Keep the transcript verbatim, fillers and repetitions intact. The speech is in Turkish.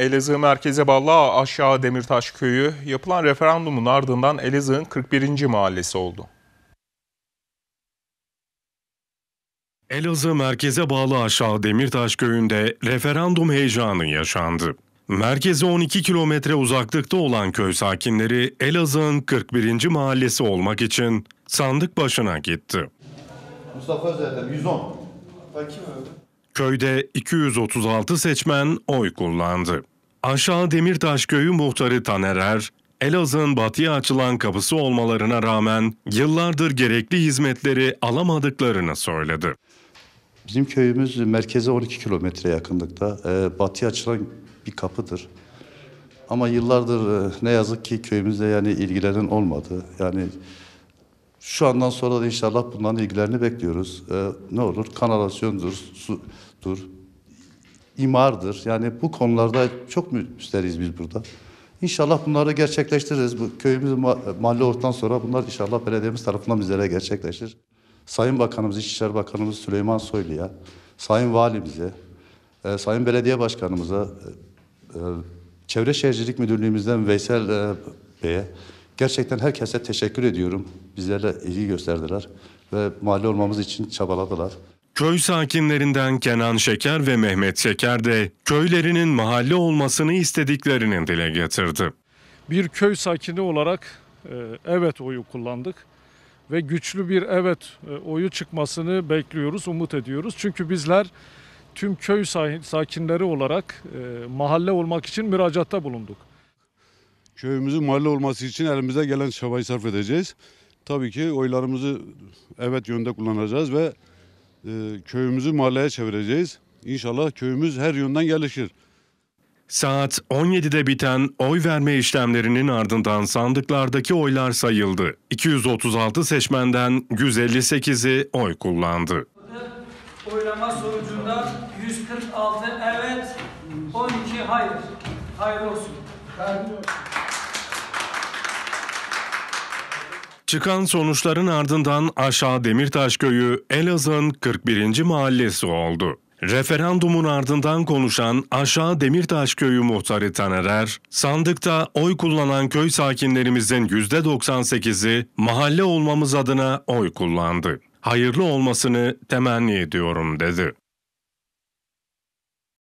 Elazığ merkeze bağlı Aşağı Demirtaş Köyü yapılan referandumun ardından Elazığ'ın kırk birinci mahallesi oldu. Elazığ merkeze bağlı Aşağı Demirtaş Köyü'nde referandum heyecanı yaşandı. Merkeze on iki kilometre uzaklıkta olan köy sakinleri Elazığ'ın kırk birinci mahallesi olmak için sandık başına gitti. Mustafa zaten yüz on. Bakayım öyle. Köyde iki yüz otuz altı seçmen oy kullandı. Aşağı Demirtaş Köyü muhtarı Taner Er, Elazığ'ın batıya açılan kapısı olmalarına rağmen yıllardır gerekli hizmetleri alamadıklarını söyledi. Bizim köyümüz merkeze on iki kilometre yakınlıkta. E, batıya açılan bir kapıdır. Ama yıllardır e, ne yazık ki köyümüzde yani ilgilerin olmadı. Yani şu andan sonra da inşallah bunların ilgilerini bekliyoruz. E, ne olur kanalizasyondur, sudur, imardır. Yani bu konularda çok müsteriz biz burada. İnşallah bunları gerçekleştiririz. Bu köyümüz mahalle olduktan sonra bunlar inşallah belediyemiz tarafından bizlere gerçekleşir. Sayın Bakanımız, İçişleri Bakanımız Süleyman Soylu'ya, Sayın Valimize, e, Sayın Belediye Başkanımıza, e, Çevre Şehircilik Müdürlüğümüzden Veysel e, Bey'e gerçekten herkese teşekkür ediyorum. Bizlerle ilgi gösterdiler ve mahalle olmamız için çabaladılar. Köy sakinlerinden Kenan Şeker ve Mehmet Şeker de köylerinin mahalle olmasını istediklerini dile getirdi. Bir köy sakini olarak e, evet oyu kullandık ve güçlü bir evet e, oyu çıkmasını bekliyoruz, umut ediyoruz. Çünkü bizler tüm köy sakinleri olarak e, mahalle olmak için müracaatta bulunduk. Köyümüzün mahalle olması için elimize gelen çabayı sarf edeceğiz. Tabii ki oylarımızı evet yönde kullanacağız ve e, köyümüzü mahalleye çevireceğiz. İnşallah köyümüz her yönden gelişir. Saat on yedide biten oy verme işlemlerinin ardından sandıklardaki oylar sayıldı. iki yüz otuz altı seçmenden yüz elli sekizi oy kullandı. Oylama sonucunda yüz kırk altı evet, on iki hayır. Hayırlı olsun. Çıkan sonuçların ardından Aşağı Demirtaş Köyü Elazığ'ın kırk birinci mahallesi oldu. Referandumun ardından konuşan Aşağı Demirtaş Köyü muhtarı Taner Er, sandıkta oy kullanan köy sakinlerimizin yüzde doksan sekizi mahalle olmamız adına oy kullandı. Hayırlı olmasını temenni ediyorum dedi.